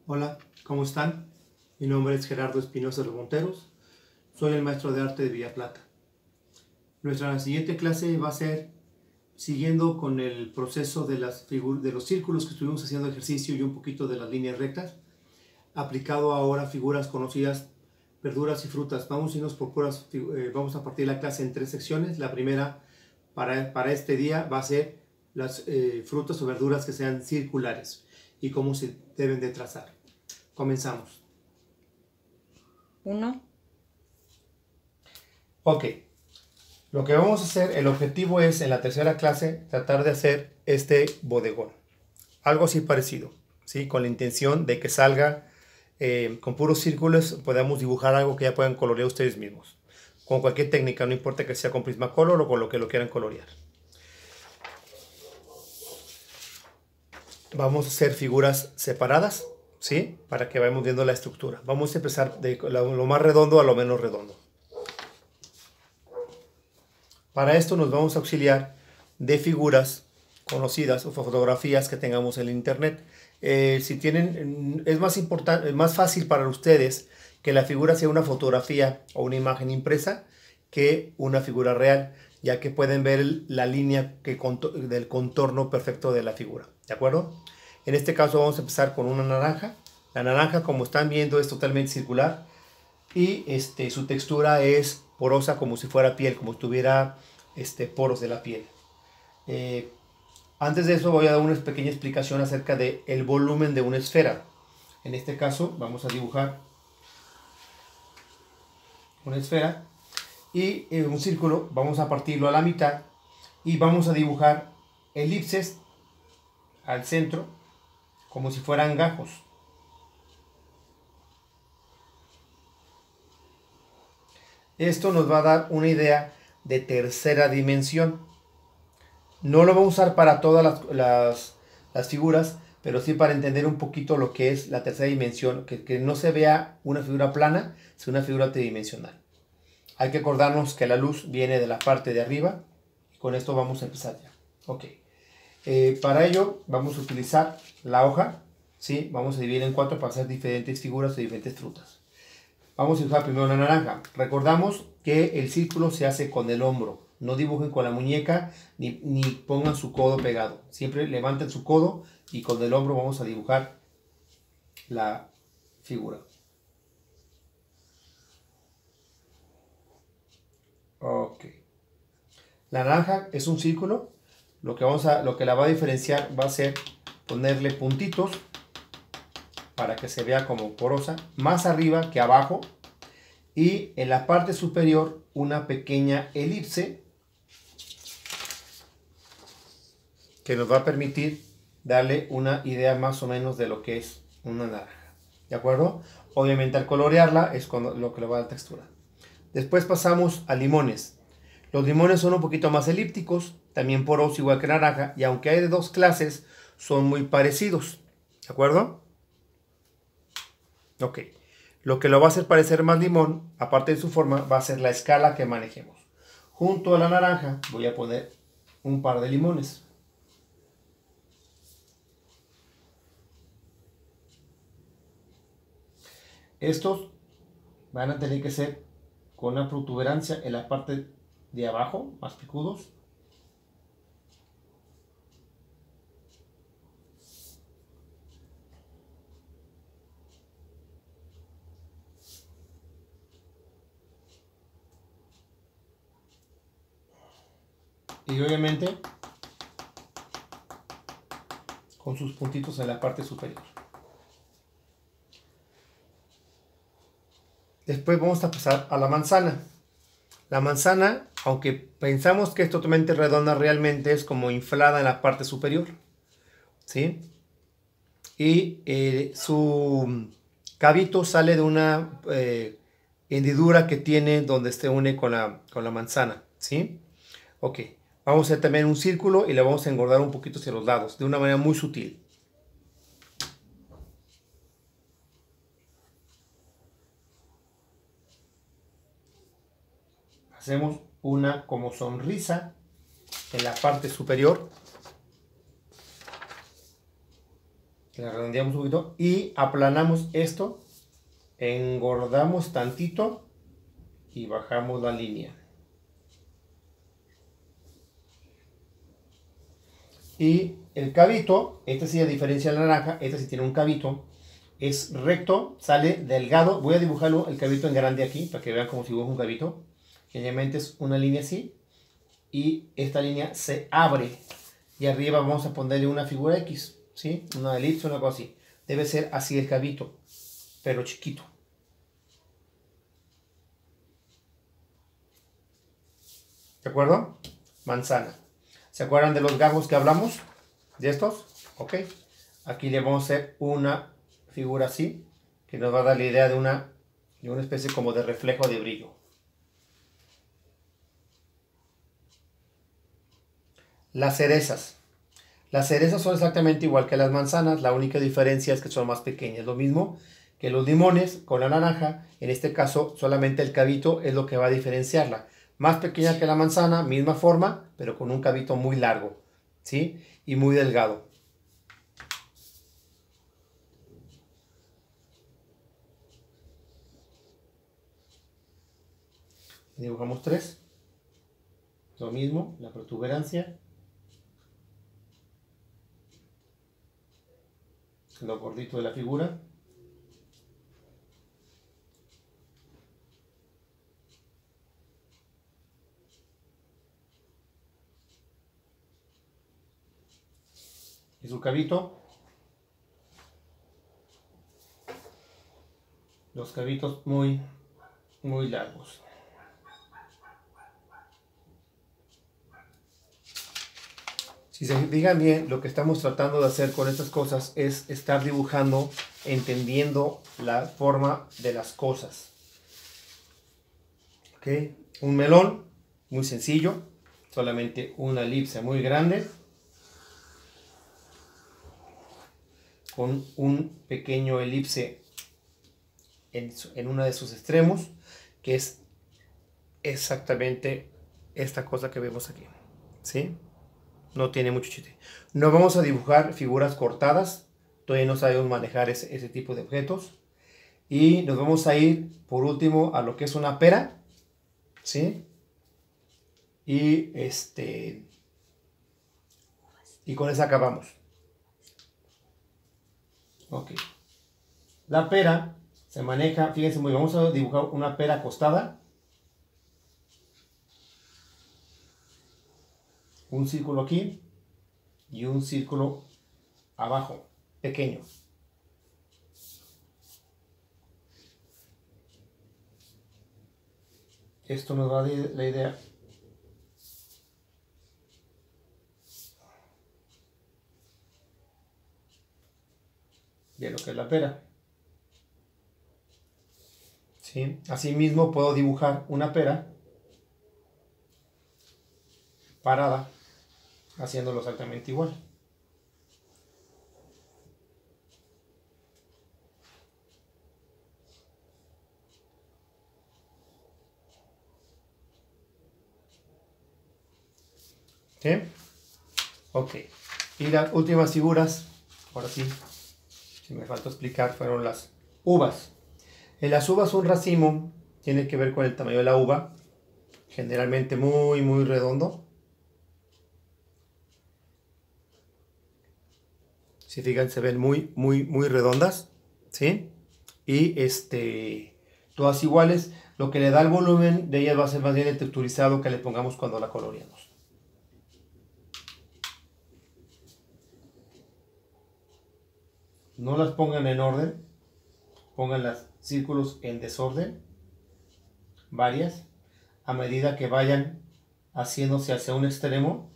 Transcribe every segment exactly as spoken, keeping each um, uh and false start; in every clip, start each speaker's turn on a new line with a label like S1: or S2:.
S1: Hola, ¿cómo están? Mi nombre es Gerardo Espinosa de los Monteros. Soy el maestro de arte de Villa Plata. Nuestra siguiente clase va a ser siguiendo con el proceso de, las de los círculos que estuvimos haciendo ejercicio y un poquito de las líneas rectas, aplicado ahora a figuras conocidas, verduras y frutas. Vamos a irnos por puras, eh, vamos a partir la clase en tres secciones. La primera para, para este día va a ser las eh, frutas o verduras que sean circulares y cómo se deben de trazar. Comenzamos.
S2: Uno.
S1: Ok. Lo que vamos a hacer, el objetivo es en la tercera clase tratar de hacer este bodegón. Algo así parecido, ¿sí? Con la intención de que salga eh, con puros círculos, podamos dibujar algo que ya puedan colorear ustedes mismos. Con cualquier técnica, no importa que sea con Prismacolor o con lo que lo quieran colorear. Vamos a hacer figuras separadas, ¿sí? Para que vayamos viendo la estructura. Vamos a empezar de lo más redondo a lo menos redondo. Para esto nos vamos a auxiliar de figuras conocidas o fotografías que tengamos en el internet. Eh, si tienen, es más importante, más fácil para ustedes que la figura sea una fotografía o una imagen impresa que una figura real, ya que pueden ver la línea que del contorno perfecto de la figura, ¿de acuerdo? En este caso vamos a empezar con una naranja. La naranja, como están viendo, es totalmente circular y este, su textura es porosa, como si fuera piel, como si tuviera este, poros de la piel. Eh, antes de eso voy a dar una pequeña explicación acerca del volumen de una esfera. En este caso vamos a dibujar una esfera y en un círculo vamos a partirlo a la mitad y vamos a dibujar elipses al centro como si fueran gajos. Esto nos va a dar una idea de tercera dimensión. No lo vamos a usar para todas las, las, las figuras, pero sí para entender un poquito lo que es la tercera dimensión, que, que no se vea una figura plana, sino una figura tridimensional. Hay que acordarnos que la luz viene de la parte de arriba, y con esto vamos a empezar ya. Ok. Eh, para ello vamos a utilizar la hoja, ¿sí? Vamos a dividir en cuatro para hacer diferentes figuras de diferentes frutas. Vamos a dibujar primero la naranja. Recordamos que el círculo se hace con el hombro. No dibujen con la muñeca ni, ni pongan su codo pegado. Siempre levanten su codo y con el hombro vamos a dibujar la figura. Ok. La naranja es un círculo. Lo que, vamos a, lo que la va a diferenciar va a ser ponerle puntitos para que se vea como porosa, más arriba que abajo, y en la parte superior una pequeña elipse que nos va a permitir darle una idea más o menos de lo que es una naranja, ¿de acuerdo? Obviamente al colorearla es cuando, lo que le va a dar textura. Después pasamos a limones. Los limones son un poquito más elípticos, también porosos igual que naranja, y aunque hay de dos clases, son muy parecidos, ¿de acuerdo? Ok, lo que lo va a hacer parecer más limón, aparte de su forma, va a ser la escala que manejemos. Junto a la naranja voy a poner un par de limones. Estos van a tener que ser con una protuberancia en la parte de abajo, más picudos. Y obviamente con sus puntitos en la parte superior. Después vamos a pasar a la manzana. La manzana, aunque pensamos que es totalmente redonda, realmente es como inflada en la parte superior, ¿sí? Y eh, su cabito sale de una eh, hendidura que tiene donde se une con la, con la manzana, ¿sí? Ok, vamos a hacer también un círculo y le vamos a engordar un poquito hacia los lados, de una manera muy sutil. Hacemos una como sonrisa en la parte superior La redondeamos un poquito y aplanamos esto, engordamos tantito y bajamos la línea. Y el cabito, este sí a diferencia de la naranja, este sí tiene un cabito, es recto, sale delgado. Voy a dibujarlo el cabito en grande aquí para que vean cómo se dibuja un cabito. Generalmente es una línea así y esta línea se abre y arriba vamos a ponerle una figura X, ¿sí? Una elipse, una cosa así. Debe ser así el cabito, pero chiquito. ¿De acuerdo? Manzana. ¿Se acuerdan de los gajos que hablamos? ¿De estos? Ok. Aquí le vamos a hacer una figura así, que nos va a dar la idea de una, de una especie como de reflejo de brillo. Las cerezas. Las cerezas son exactamente igual que las manzanas, la única diferencia es que son más pequeñas. Lo mismo que los limones con la naranja, en este caso solamente el cabito es lo que va a diferenciarla. Más pequeña que la manzana, misma forma, pero con un cabito muy largo, ¿sí? Y muy delgado. Dibujamos tres. Lo mismo, la protuberancia. Lo gordito de la figura. Y su cabito. Los cabitos muy, muy largos. Si se fijan bien, lo que estamos tratando de hacer con estas cosas es estar dibujando, entendiendo la forma de las cosas. ¿Ok? Un melón, muy sencillo, solamente una elipse muy grande, con un pequeño elipse en, en uno de sus extremos, que es exactamente esta cosa que vemos aquí. ¿Sí? No tiene mucho chiste. No vamos a dibujar figuras cortadas. Todavía no sabemos manejar ese, ese tipo de objetos. Y nos vamos a ir por último a lo que es una pera. ¿Sí? Y este. Y con esa acabamos. Ok. La pera se maneja. Fíjense muy bien. Vamos a dibujar una pera acostada. Un círculo aquí. Y un círculo abajo. Pequeño. Esto nos da la idea de lo que es la pera. ¿Sí? Asimismo puedo dibujar una pera parada, haciéndolo exactamente igual. ¿Sí? Ok. Y las últimas figuras, ahora sí, si me falta explicar, fueron las uvas. En las uvas un racimo tiene que ver con el tamaño de la uva, generalmente muy, muy redondo. Si fijan, se ven muy, muy, muy redondas, ¿sí? Y este, todas iguales. Lo que le da el volumen de ellas va a ser más bien el texturizado que le pongamos cuando la coloreamos. No las pongan en orden, pongan los círculos en desorden, varias, a medida que vayan haciéndose hacia un extremo,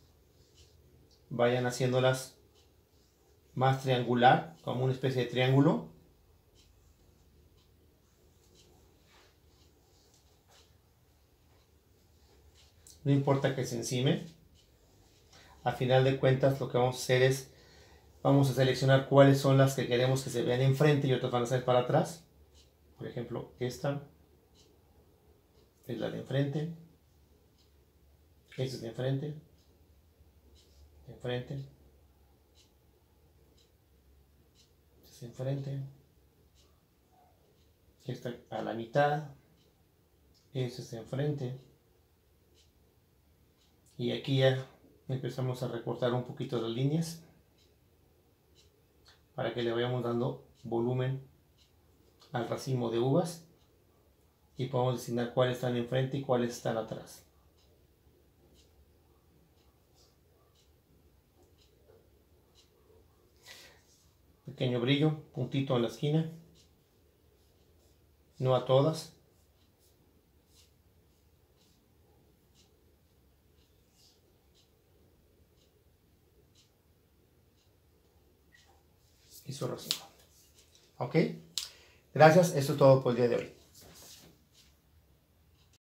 S1: vayan haciéndolas más triangular, como una especie de triángulo. No importa que se encime. A final de cuentas lo que vamos a hacer es, vamos a seleccionar cuáles son las que queremos que se vean enfrente y otras van a ser para atrás. Por ejemplo, esta es la de enfrente. Esta es de enfrente. De enfrente. es enfrente, esta a la mitad, ese es enfrente, y aquí ya empezamos a recortar un poquito las líneas para que le vayamos dando volumen al racimo de uvas y podamos designar cuáles están enfrente y cuáles están atrás. Pequeño brillo, puntito en la esquina, no a todas. Y su racimo. Ok, gracias, eso es todo por el día de hoy.